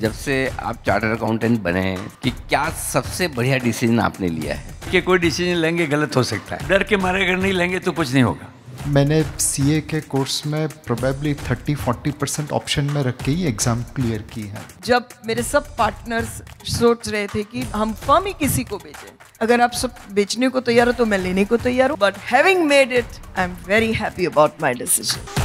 जब से आप चार्टर्ड अकाउंटेंट बने हैं कि क्या सबसे बढ़िया डिसीजन आपने लिया है? कि कोई डिसीजन लेंगे गलत हो सकता है, डर के मारे अगर नहीं लेंगे तो कुछ नहीं होगा। मैंने सीए के कोर्स में प्रोबेबली 30-40% ऑप्शन में रख के ही एग्ज़ाम क्लियर की है। जब मेरे सब पार्टनर्स सोच रहे थे कि हम फर्म ही किसी को बेचें, अगर आप सब बेचने को तैयार हो तो मैं लेने को तैयार हूँ, but having made it I am very happy about my decision.